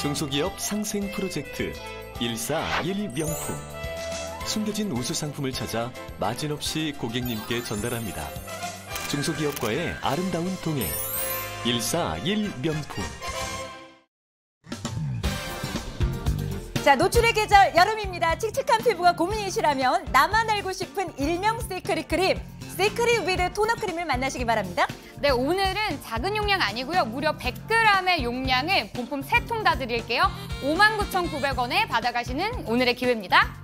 중소기업 상생 프로젝트 141명품. 숨겨진 우수 상품을 찾아 마진 없이 고객님께 전달합니다. 중소기업과의 아름다운 동행 141명품. 자, 노출의 계절 여름입니다. 칙칙한 피부가 고민이시라면 나만 알고 싶은 일명 시크릿 크림, 시크릿 위드 토너 크림을 만나시기 바랍니다. 네, 오늘은 작은 용량 아니고요. 무려 100g의 용량을 본품 3통 다 드릴게요. 59,900원에 받아가시는 오늘의 기회입니다.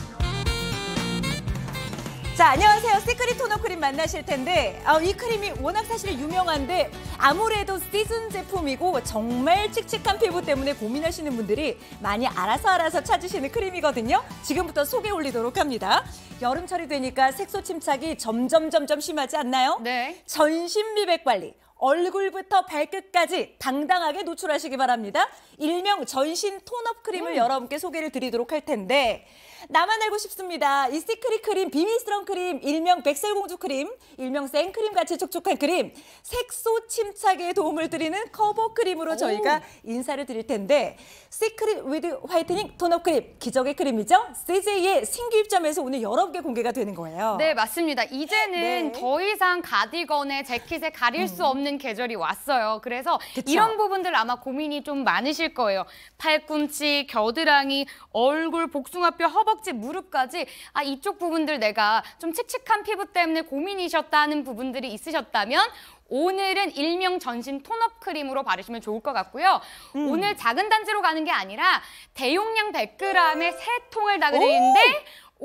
자, 안녕하세요. 시크릿 토너 크림 만나실 텐데 이 크림이 워낙 사실 유명한데 아무래도 시즌 제품이고 정말 칙칙한 피부 때문에 고민하시는 분들이 많이 알아서 찾으시는 크림이거든요. 지금부터 소개 올리도록 합니다. 여름철이 되니까 색소 침착이 점점 심하지 않나요? 네. 전신 미백 관리. 얼굴부터 발끝까지 당당하게 노출하시기 바랍니다. 일명 전신 톤업 크림을 여러분께 소개를 드리도록 할 텐데 나만 알고 싶습니다. 이 시크릿 크림, 비밀스러운 크림, 일명 백설공주 크림, 일명 생크림 같이 촉촉한 크림, 색소 침착에 도움을 드리는 커버 크림으로 저희가 인사를 드릴 텐데 시크릿 위드 화이트닝 톤업 크림, 기적의 크림이죠. CJ의 신규 입점에서 오늘 여러분께 공개가 되는 거예요. 네, 맞습니다. 이제는 더 이상 가디건에 재킷에 가릴 수 없는 계절이 왔어요. 그래서 그쵸? 이런 부분들 아마 고민이 좀 많으실 거예요. 팔꿈치, 겨드랑이, 얼굴, 복숭아뼈, 허벅지, 무릎까지 이쪽 부분들 내가 좀 칙칙한 피부 때문에 고민이셨다는 부분들이 있으셨다면 오늘은 일명 전신 톤업 크림으로 바르시면 좋을 것 같고요. 오늘 작은 단지로 가는 게 아니라 대용량 100g에 3통을 다 드리는데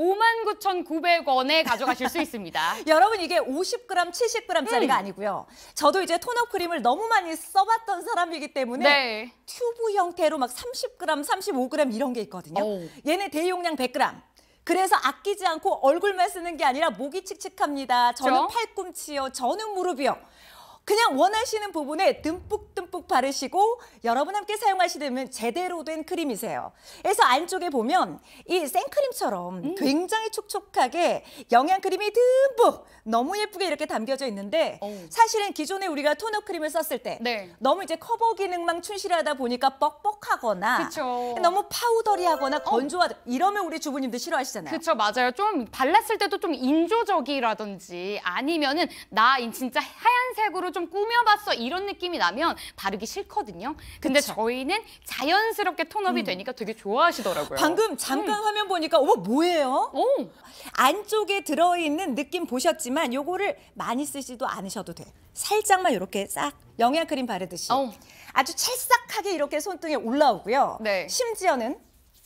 59,900원에 가져가실 수 있습니다. 여러분 이게 50g, 70g짜리가 아니고요. 저도 이제 톤업 크림을 너무 많이 써봤던 사람이기 때문에 튜브 형태로 막 30g, 35g 이런 게 있거든요. 얘네 대용량 100g. 그래서 아끼지 않고 얼굴만 쓰는 게 아니라 목이 칙칙합니다. 저는 팔꿈치요, 저는 무릎이요. 그냥 원하시는 부분에 듬뿍 바르시고 여러분 함께 사용하시려면 제대로 된 크림이세요. 그래서 안쪽에 보면 이 생크림처럼 굉장히 촉촉하게 영양크림이 듬뿍 너무 예쁘게 이렇게 담겨져 있는데 사실은 기존에 우리가 토너 크림을 썼을 때 너무 이제 커버 기능만 충실하다 보니까 뻑뻑하거나 너무 파우더리하거나 건조하다 이러면 우리 주부님들 싫어하시잖아요. 그렇죠, 맞아요. 좀 발랐을 때도 좀 인조적이라든지 아니면은 나 진짜 하얀색으로 좀 꾸며봤어 이런 느낌이 나면 바르기 싫거든요. 근데 저희는 자연스럽게 톤업이 되니까 되게 좋아하시더라고요. 방금 잠깐 화면 보니까 뭐예요? 안쪽에 들어있는 느낌 보셨지만 요거를 많이 쓰지도 않으셔도 돼. 살짝만 이렇게 싹 영양크림 바르듯이 아주 찰싹하게 이렇게 손등에 올라오고요. 심지어는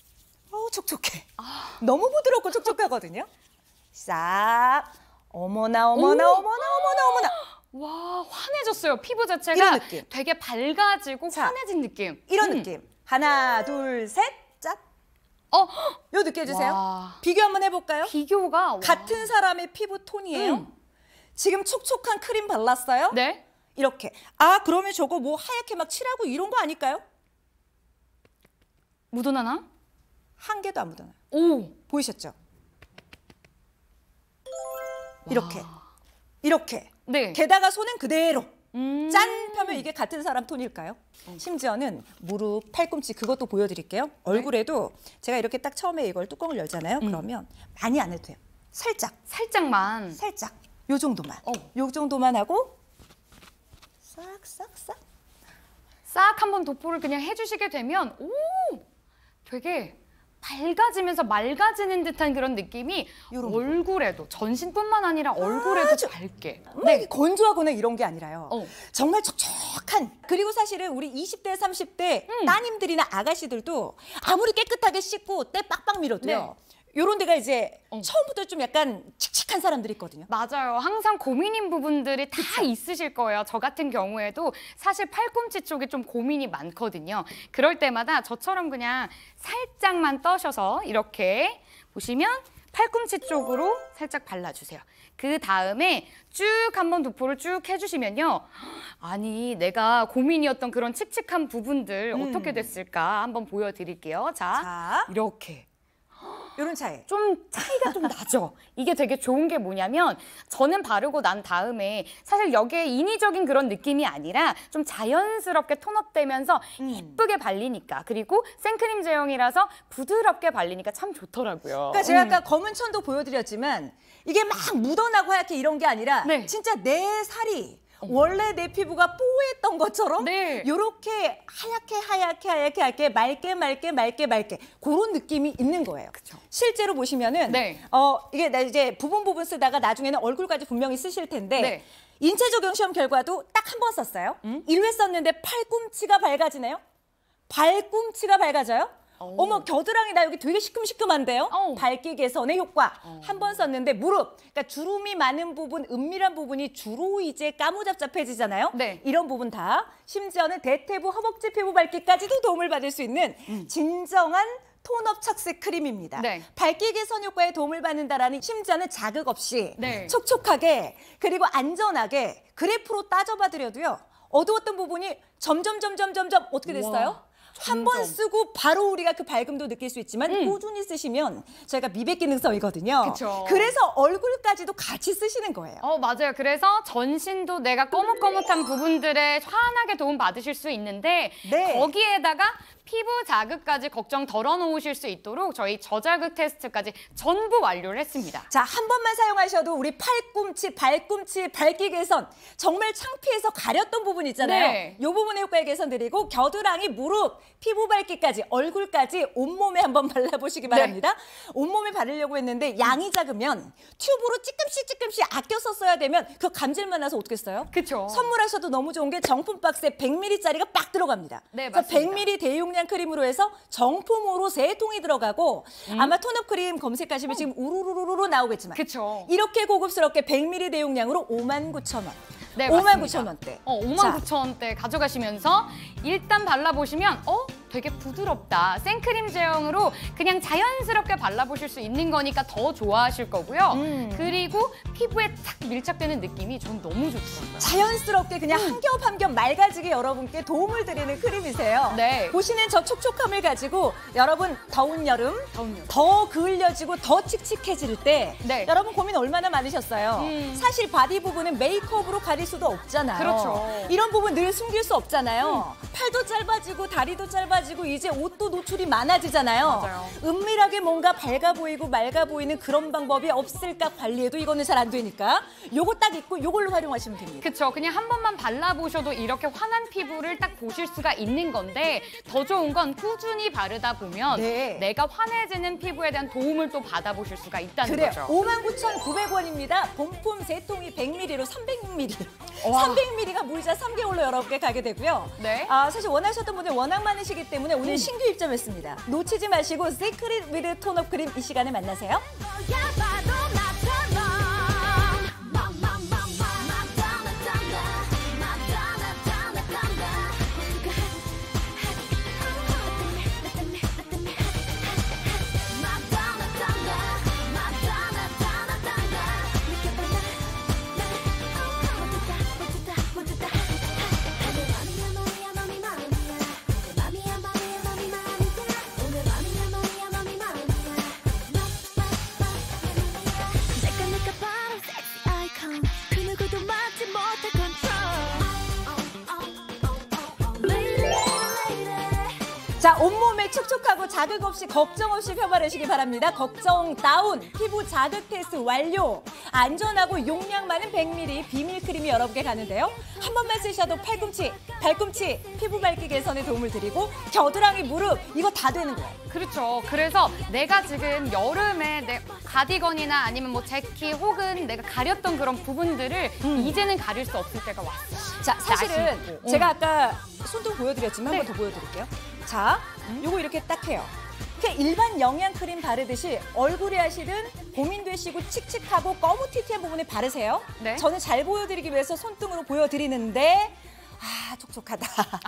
촉촉해. 너무 부드럽고 촉촉하거든요. 싹 어머나. 와, 환해졌어요. 피부 자체가 이런 느낌. 되게 밝아지고 환해진 느낌. 이런 느낌. 하나, 둘, 셋, 짠. 요 느낌 해주세요. 비교 한번 해볼까요? 비교가 같은 사람의 피부 톤이에요. 지금 촉촉한 크림 발랐어요. 네. 이렇게. 그러면 저거 뭐 하얗게 막 칠하고 이런 거 아닐까요? 묻어나나? 한 개도 안 묻어나요. 보이셨죠? 이렇게. 게다가 손은 그대로. 짠 펴면 이게 같은 사람 톤일까요? 심지어는 무릎, 팔꿈치 그것도 보여드릴게요. 얼굴에도 제가 이렇게 딱 처음에 이걸 뚜껑을 열잖아요. 그러면 많이 안 해도 돼요. 살짝만. 살짝. 요 정도만. 요 정도만 하고 싹 한번 도포를 그냥 해주시게 되면 되게 밝아지면서 맑아지는 듯한 그런 느낌이 얼굴에도 전신뿐만 아니라 얼굴에도 밝게. 건조하거나 이런 게 아니라요. 정말 촉촉한. 그리고 사실은 우리 20대, 30대 따님들이나 아가씨들도 아무리 깨끗하게 씻고 때 빡빡 밀어도요. 요런 데가 이제 처음부터 좀 약간 칙칙한 사람들이 있거든요. 맞아요. 항상 고민인 부분들이 다 있으실 거예요. 저 같은 경우에도 사실 팔꿈치 쪽에 좀 고민이 많거든요. 그럴 때마다 저처럼 그냥 살짝만 떠셔서 이렇게 보시면 팔꿈치 쪽으로 살짝 발라주세요. 그 다음에 쭉 한번 도포를 쭉 해주시면요. 아니, 내가 고민이었던 그런 칙칙한 부분들 어떻게 됐을까 한번 보여드릴게요. 자, 이렇게. 이런 차이. 좀 차이가 좀 나죠. 이게 되게 좋은 게 뭐냐면 저는 바르고 난 다음에 사실 여기에 인위적인 그런 느낌이 아니라 좀 자연스럽게 톤업되면서 예쁘게 발리니까 그리고 생크림 제형이라서 부드럽게 발리니까 참 좋더라고요. 그러니까 제가 아까 검은 천도 보여드렸지만 이게 막 묻어나고 하얗게 이런 게 아니라 네. 진짜 내 살이 원래 내 피부가 뽀했던 것처럼 네. 이렇게 하얗게 맑게 그런 느낌이 있는 거예요. 그쵸. 실제로 보시면은 네. 이게 나 이제 부분 쓰다가 나중에는 얼굴까지 분명히 쓰실 텐데 네. 인체 적용 시험 결과도 딱 한 번 썼어요. 1회 썼는데 팔꿈치가 밝아지네요. 발꿈치가 밝아져요? 어머, 겨드랑이 나 여기 되게 시큼시큼한데요? 밝기 개선의 효과. 한 번 썼는데 무릎, 그러니까 주름이 많은 부분, 은밀한 부분이 주로 이제 까무잡잡해지잖아요? 네. 이런 부분 다, 심지어는 대퇴부 허벅지 피부 밝기까지도 도움을 받을 수 있는 진정한 톤업 착색 크림입니다. 네. 밝기 개선 효과에 도움을 받는다라는 심지어는 자극 없이 네. 촉촉하게 그리고 안전하게 그래프로 따져봐 드려도요. 어두웠던 부분이 점점 어떻게 됐어요? 우와. 한 번 쓰고 바로 우리가 그 밝음도 느낄 수 있지만 꾸준히 쓰시면 저희가 미백 기능성이거든요. 그쵸. 그래서 얼굴까지도 같이 쓰시는 거예요. 맞아요. 그래서 전신도 내가 거뭇거뭇한 부분들에 환하게 도움 받으실 수 있는데 네. 거기에다가 피부 자극까지 걱정 덜어놓으실 수 있도록 저희 저자극 테스트까지 전부 완료를 했습니다. 자, 한 번만 사용하셔도 우리 팔꿈치, 발꿈치, 밝기 개선 정말 창피해서 가렸던 부분 있잖아요. 네. 이 부분의 효과에 개선드리고 겨드랑이, 무릎, 피부 밝기까지, 얼굴까지 온몸에 한번 발라보시기 바랍니다. 온몸에 바르려고 했는데 양이 작으면 튜브로 찌끔씩 아껴서 써야 되면 그 감질만 나서 어떻게 써요? 그쵸. 선물하셔도 너무 좋은 게 정품 박스에 100ml짜리가 빡 들어갑니다. 네, 그래서 맞습니다. 100ml 대용량 크림으로 해서 정품으로 3통이 들어가고 아마 톤업 크림 검색하시면 지금 우르르르르 나오겠지만 그쵸. 이렇게 고급스럽게 100ml 대용량으로 59,000원. 네, 59,000원대. 59,000원대 가져가시면서 일단 발라보시면 되게 부드럽다. 생크림 제형으로 그냥 자연스럽게 발라보실 수 있는 거니까 더 좋아하실 거고요. 그리고 피부에 탁 밀착되는 느낌이 전 너무 좋더라고요. 자연스럽게 그냥 한 겹 맑아지게 여러분께 도움을 드리는 크림이세요. 네. 보시는 저 촉촉함을 가지고 여러분 더운 여름 더 그을려지고 더 칙칙해질 때 네. 여러분 고민 얼마나 많으셨어요. 사실 바디 부분은 메이크업으로 가릴 수도 없잖아요. 그렇죠. 이런 부분 늘 숨길 수 없잖아요. 팔도 짧아지고 다리도 짧아지고 이제 옷도 노출이 많아지잖아요. 맞아요. 은밀하게 뭔가 밝아 보이고 맑아 보이는 그런 방법이 없을까 관리해도 이거는 잘 안 되니까 요거 딱 입고 요걸로 활용하시면 됩니다. 그쵸. 그냥 한 번만 발라보셔도 이렇게 환한 피부를 딱 보실 수가 있는 건데 더 좋은 건 꾸준히 바르다 보면 네. 내가 환해지는 피부에 대한 도움을 또 받아보실 수가 있다는 그래요. 거죠. 59,900원입니다. 본품 3통이 100ml로 300ml. 와. 300ml가 무이자 3개월로 여러분께 가게 되고요. 네. 사실 원하셨던 분들 워낙 많으시기 때문에 오늘 신규 입점했습니다. 놓치지 마시고 시크릿 위드 톤업 크림 이 시간에 만나세요. 자, 온몸에 촉촉하고 자극 없이 걱정 없이 펴바르시기 바랍니다. 걱정 다운, 피부 자극 테스트 완료. 안전하고 용량 많은 100ml 비밀 크림이 여러분께 가는데요. 한 번만 쓰셔도 팔꿈치, 발꿈치, 피부 밝기 개선에 도움을 드리고 겨드랑이, 무릎 이거 다 되는 거예요. 그렇죠. 그래서 내가 지금 여름에 내 가디건이나 아니면 뭐 재킷 혹은 내가 가렸던 그런 부분들을 이제는 가릴 수 없을 때가 왔어. 자, 사실은 날씬하고. 제가 아까 손등 보여드렸지만 한 네. 번 더 보여드릴게요. 자, 요거 이렇게 딱 해요. 그냥 일반 영양 크림 바르듯이 얼굴에 하시든 고민되시고 칙칙하고 거무튀튀한 부분에 바르세요. 네. 저는 잘 보여드리기 위해서 손등으로 보여드리는데 촉촉하다.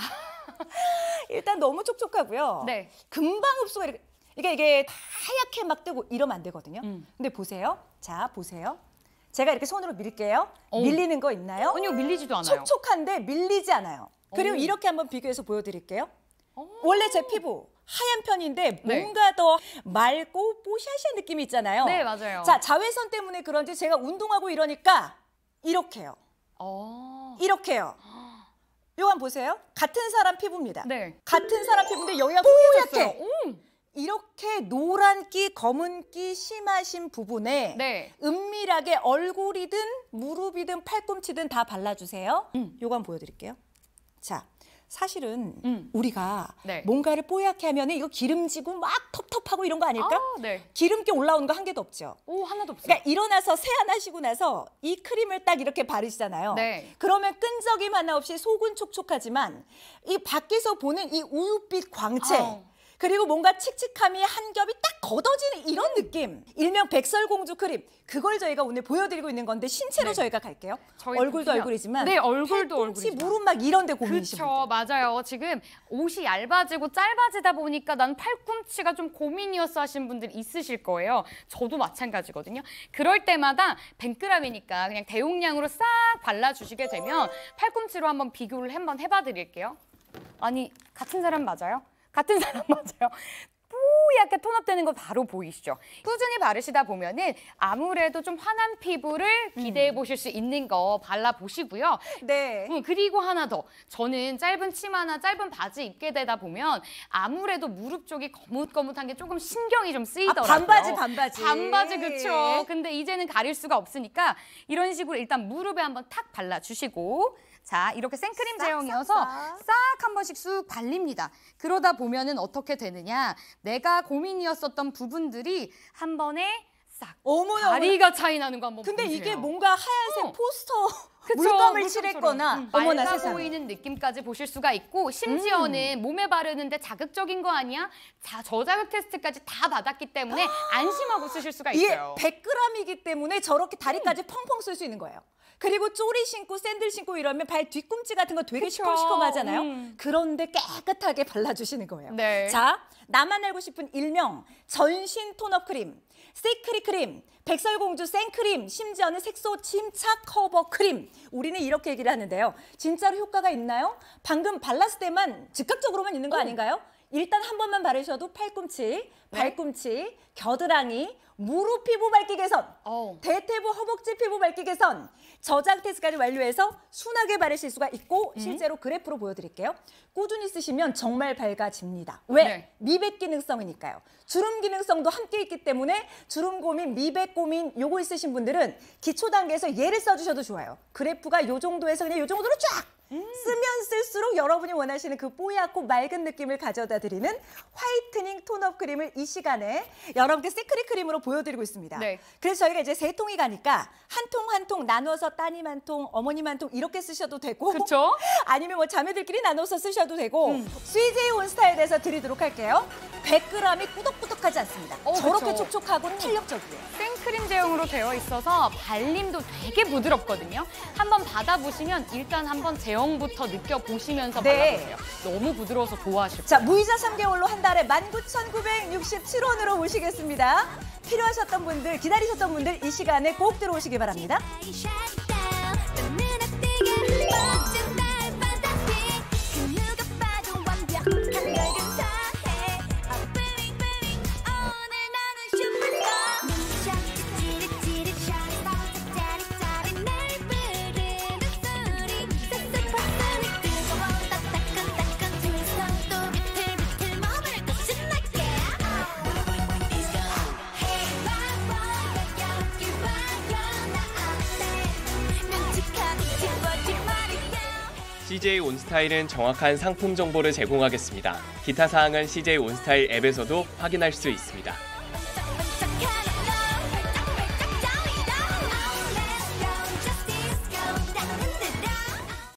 일단 너무 촉촉하고요. 네. 금방 흡수가 이게 하얗게 막 뜨고 이러면 안 되거든요. 근데 보세요. 자, 보세요. 제가 이렇게 손으로 밀게요. 밀리는 거 있나요? 아니요, 밀리지도 않아요. 촉촉한데 밀리지 않아요. 그리고 이렇게 한번 비교해서 보여드릴게요. 원래 제 피부 하얀 편인데 뭔가 더 맑고 뽀샤시한 느낌이 있잖아요. 네, 맞아요. 자, 자외선 때문에 그런지 제가 운동하고 이러니까 이렇게요. 이렇게요. 요거 한번 보세요. 같은 사람 피부입니다. 네. 같은 사람 피부인데 여기가 뽀얗게. 이렇게 노란기, 검은기 심하신 부분에 은밀하게 얼굴이든 무릎이든 팔꿈치든 다 발라주세요. 요거 한번 보여드릴게요. 자, 사실은 우리가 뭔가를 뽀얗게 하면 이거 기름지고 막 텁텁하고 이런 거 아닐까? 기름기 올라오는 거 한 개도 없죠. 하나도 없어요. 그러니까 일어나서 세안하시고 나서 이 크림을 딱 이렇게 바르시잖아요. 그러면 끈적임 하나 없이 속은 촉촉하지만 이 밖에서 보는 이 우윳빛 광채 그리고 뭔가 칙칙함이 한 겹이 딱 걷어지는 이런 느낌. 일명 백설공주 크림. 그걸 저희가 오늘 보여드리고 있는 건데 신체로 저희가 갈게요. 얼굴도 얼굴이지만 얼굴도 팔꿈치, 무릎 막 이런 데 고민이신 분들. 맞아요. 지금 옷이 얇아지고 짧아지다 보니까 난 팔꿈치가 좀 고민이었어 하신 분들 있으실 거예요. 저도 마찬가지거든요. 그럴 때마다 100g이니까 그냥 대용량으로 싹 발라주시게 되면 팔꿈치로 한번 비교를 한번 해봐 드릴게요. 아니, 같은 사람 맞아요? 같은 사람 맞아요. 뽀얗게 톤업되는 거 바로 보이시죠? 꾸준히 바르시다 보면은 아무래도 좀 환한 피부를 기대해 보실 수 있는 거 발라보시고요. 그리고 하나 더. 저는 짧은 치마나 짧은 바지 입게 되다 보면 아무래도 무릎 쪽이 거뭇거뭇한 게 조금 신경이 좀 쓰이더라고요. 반바지, 그쵸. 근데 이제는 가릴 수가 없으니까 이런 식으로 일단 무릎에 한번 탁 발라주시고 자, 이렇게 생크림 제형이어서 싹 한 번씩 쑥 발립니다. 그러다 보면은 어떻게 되느냐. 내가 고민이었었던 부분들이 한 번에 싹 다리가 차이 나는 거 한번 근데 보세요. 이게 뭔가 하얀색 포스터 물감을 칠했거나 어머나 맑아 세상에. 보이는 느낌까지 보실 수가 있고 심지어는 몸에 바르는데 자극적인 거 아니야? 저자극 테스트까지 다 받았기 때문에 안심하고 쓰실 수가 있어요. 이게 100g이기 때문에 저렇게 다리까지 펑펑 쓸 수 있는 거예요. 그리고 쪼리 신고 샌들 신고 이러면 발 뒤꿈치 같은 거 되게 시커시커하잖아요. 그런데 깨끗하게 발라주시는 거예요. 자, 나만 알고 싶은 일명 전신 톤업 크림, 시크릿 크림, 백설공주 생크림, 심지어는 색소 침착 커버 크림. 우리는 이렇게 얘기를 하는데요. 진짜로 효과가 있나요? 방금 발랐을 때만 즉각적으로만 있는 거 아닌가요? 일단 한 번만 바르셔도 팔꿈치, 발꿈치, 겨드랑이, 무릎 피부 밝기 개선, 대퇴부 허벅지 피부 밝기 개선, 저장 테스트까지 완료해서 순하게 바르실 수가 있고 실제로 그래프로 보여드릴게요. 꾸준히 쓰시면 정말 밝아집니다. 왜? 미백 기능성이니까요. 주름 기능성도 함께 있기 때문에 주름 고민, 미백 고민 요거 있으신 분들은 기초 단계에서 얘를 써주셔도 좋아요. 그래프가 요 정도에서 그냥 요 정도로 쫙! 쓰면 쓸수록 여러분이 원하시는 그 뽀얗고 맑은 느낌을 가져다 드리는 화이트닝 톤업 크림을 이 시간에 여러분께 시크릿 크림으로 보여드리고 있습니다. 그래서 저희가 이제 3통이 가니까 한 통 한 통 나눠서 따님 한 통, 어머님 한 통 이렇게 쓰셔도 되고 아니면 뭐 자매들끼리 나눠서 쓰셔도 되고 CJ 온스타일에서 드리도록 할게요. 100g이 꾸덕꾸덕하지 않습니다. 저렇게 촉촉하고 탄력적이에요. 생크림 제형으로 되어 있어서 발림도 되게 부드럽거든요. 한번 받아보시면 일단 한번 제형부터 느껴보시면서 발라보세요. 너무 부드러워서 좋아하실 거예요. 자, 무이자 3개월로 한 달에 19,967원으로 모시겠습니다. 필요하셨던 분들, 기다리셨던 분들 이 시간에 꼭 들어오시기 바랍니다. CJ 온스타일은 정확한 상품 정보를 제공하겠습니다. 기타 사항은 CJ 온스타일 앱에서도 확인할 수 있습니다.